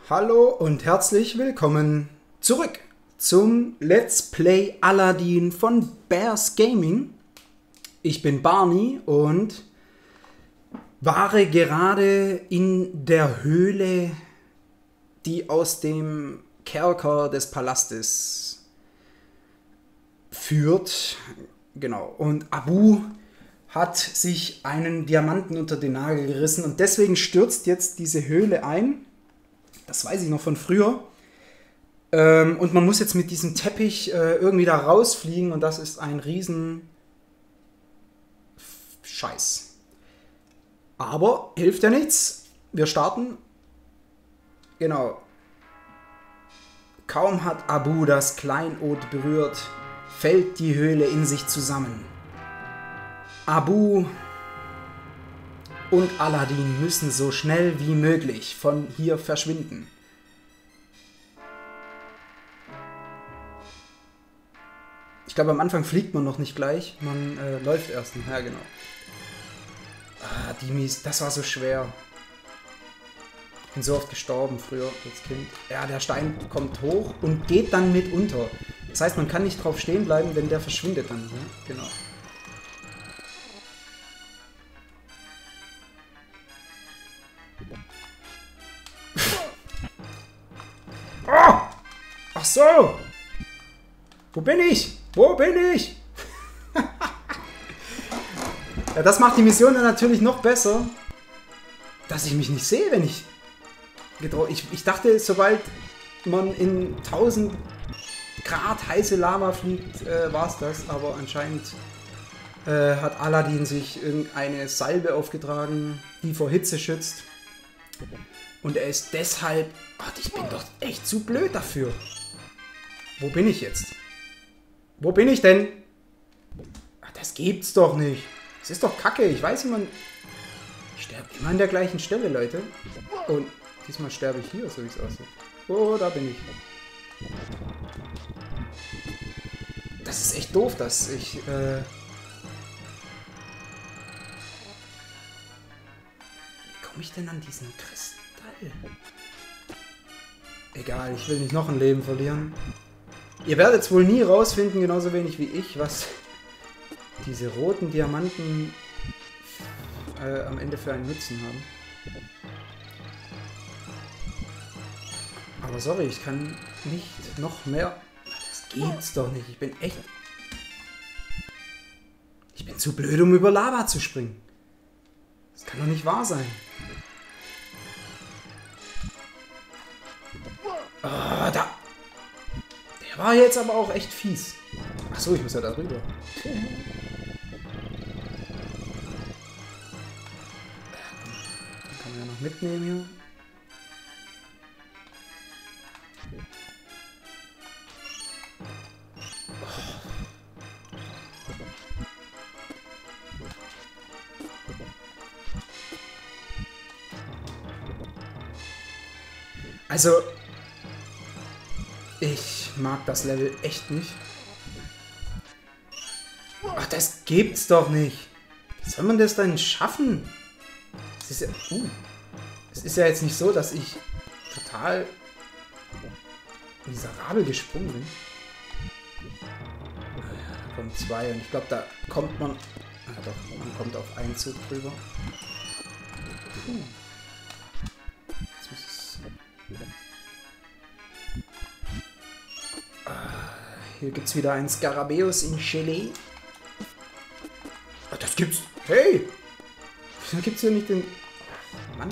Hallo und herzlich willkommen zurück zum Let's Play Aladdin von Bears Gaming. Ich bin Barney und war gerade in der Höhle, die aus dem Kerker des Palastes führt. Genau, und Abu hat sich einen Diamanten unter den Nagel gerissen und deswegen stürzt jetzt diese Höhle ein. Das weiß ich noch von früher. Und man muss jetzt mit diesem Teppich irgendwie da rausfliegen und das ist ein riesen Scheiß. Aber hilft ja nichts. Wir starten. Genau. Kaum hat Abu das Kleinod berührt, fällt die Höhle in sich zusammen. Abu und Aladdin müssen so schnell wie möglich von hier verschwinden. Ich glaube, am Anfang fliegt man noch nicht gleich. Man läuft erst. Ja, genau. Ah, das war so schwer. Ich bin so oft gestorben früher als Kind. Ja, der Stein kommt hoch und geht dann mit unter. Das heißt, man kann nicht drauf stehen bleiben, denn der verschwindet dann. Ne? Genau. Oh! Ach so! Wo bin ich? Wo bin ich? Ja, das macht die Mission dann natürlich noch besser, dass ich mich nicht sehe, wenn ich ich dachte, sobald man in 1000 Grad heiße Lava fliegt, war es das. Aber anscheinend hat Aladdin sich irgendeine Salbe aufgetragen, die vor Hitze schützt. Und er ist deshalb... Ach, ich bin doch echt zu blöd dafür. Wo bin ich jetzt? Wo bin ich denn? Ach, das gibt's doch nicht. Das ist doch kacke. Ich weiß, ich sterbe immer an der gleichen Stelle, Leute. Und diesmal sterbe ich hier, so wie es aussieht. Oh, da bin ich. Das ist echt doof, dass ich... Wie komme ich denn an diesen Kristall? Egal, ich will nicht noch ein Leben verlieren. Ihr werdet es wohl nie rausfinden, genauso wenig wie ich, was diese roten Diamanten am Ende für einen Nutzen haben. Aber sorry, ich kann nicht noch mehr... Das gibt's doch nicht. Ich bin zu blöd, um über Lava zu springen. Das kann doch nicht wahr sein. Ah, da. Der war jetzt aber auch echt fies. Achso, ich muss ja da rüber. Den kann man ja noch mitnehmen hier. Also, ich mag das Level echt nicht. Ach, das gibt's doch nicht. Wie soll man das denn schaffen? Es ist ja jetzt nicht so, dass ich total miserabel gesprungen bin. Da kommen zwei und ich glaube, da kommt man... Ah doch, man kommt auf einen Zug drüber. Jetzt muss es... Hier gibt es wieder einen Skarabäus in Gelee. Ach, das gibt's. Hey! Wieso gibt's hier nicht den... Mann.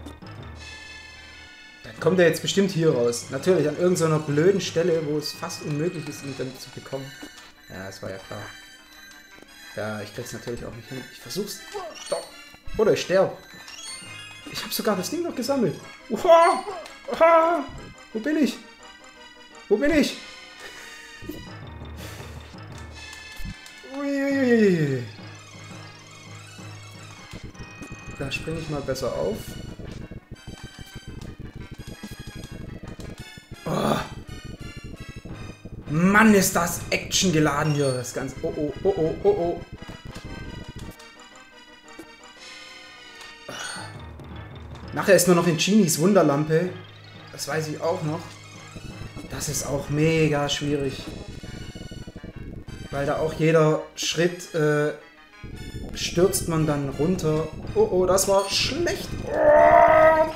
Dann kommt er jetzt bestimmt hier raus. Natürlich an irgendeiner blöden Stelle, wo es fast unmöglich ist, ihn dann zu bekommen. Ja, das war ja klar. Ja, ich krieg's natürlich auch nicht hin. Ich versuch's. Doch. Oder ich sterbe. Ich habe sogar das Ding noch gesammelt. Uha! Uha! Wo bin ich? Wo bin ich? Ui. Da springe ich mal besser auf. Oh. Mann, ist das Action geladen hier. Das Ganze. Oh, oh, oh, oh, oh, oh. Nachher ist nur noch in Genies Wunderlampe. das weiß ich auch noch. Das ist auch mega schwierig. Weil da auch jeder Schritt stürzt man dann runter. Oh, oh, das war schlecht. Oh,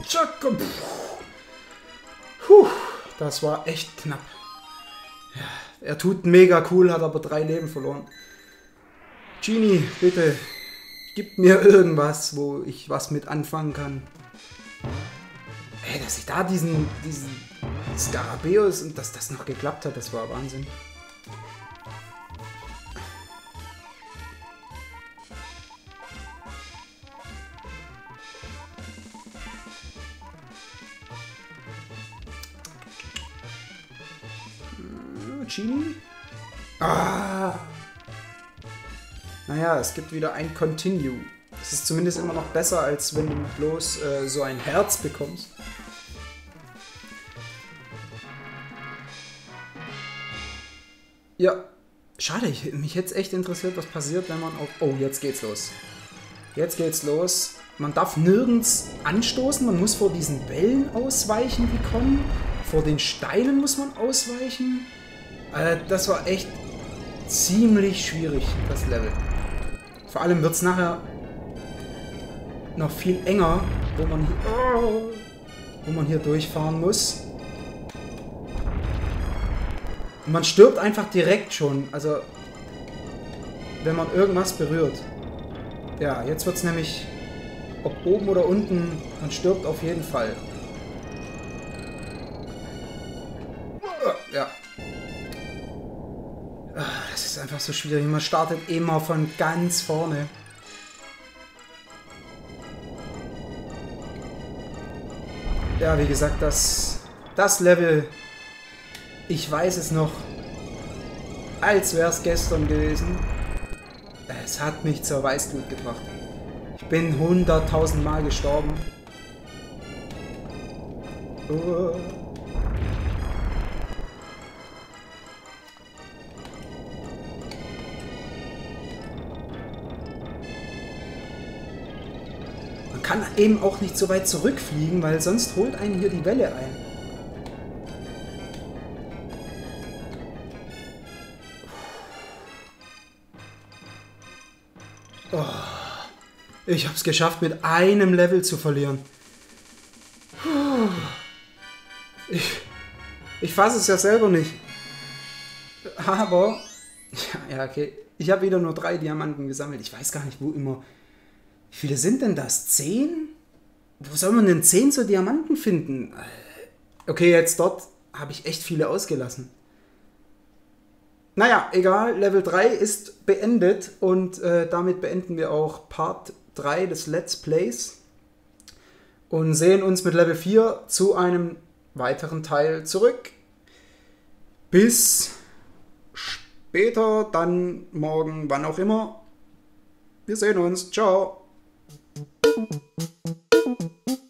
puh, das war echt knapp. Ja, er tut mega cool, hat aber 3 Leben verloren. Genie, bitte, gib mir irgendwas, wo ich was mit anfangen kann. Ey, dass ich da diesen Skarabäus und dass das noch geklappt hat, das war Wahnsinn. Genie? Ah! Naja, es gibt wieder ein Continue. Das ist zumindest immer noch besser, als wenn du bloß so ein Herz bekommst. Ja, schade, mich hätte es echt interessiert, was passiert, wenn man auf... Oh, jetzt geht's los. Jetzt geht's los. Man darf nirgends anstoßen, man muss vor diesen Wellen ausweichen, die kommen. Vor den Steinen muss man ausweichen. Das war echt ziemlich schwierig, das Level. Vor allem wird es nachher noch viel enger, wo man hier durchfahren muss. Und man stirbt einfach direkt schon, also wenn man irgendwas berührt. Ja, jetzt wird es nämlich, ob oben oder unten, man stirbt auf jeden Fall. Ja. Das ist einfach so schwierig. Man startet immer von ganz vorne. Ja, wie gesagt, das Level, ich weiß es noch, als wäre es gestern gewesen. Es hat mich zur Weißglut gebracht. Ich bin 100.000 Mal gestorben. Man kann eben auch nicht so weit zurückfliegen, weil sonst holt einen hier die Welle ein. Oh, ich habe es geschafft, mit einem Level zu verlieren. Ich fasse es ja selber nicht. Aber, ja, okay. Ich habe wieder nur 3 Diamanten gesammelt. Ich weiß gar nicht, wo immer. Wie viele sind denn das? 10? Wo soll man denn 10 so Diamanten finden? Okay, jetzt dort habe ich echt viele ausgelassen. Naja, egal. Level 3 ist beendet und damit beenden wir auch Part 3 des Let's Plays und sehen uns mit Level 4 zu einem weiteren Teil zurück. Bis später, dann morgen, wann auch immer. Wir sehen uns. Ciao.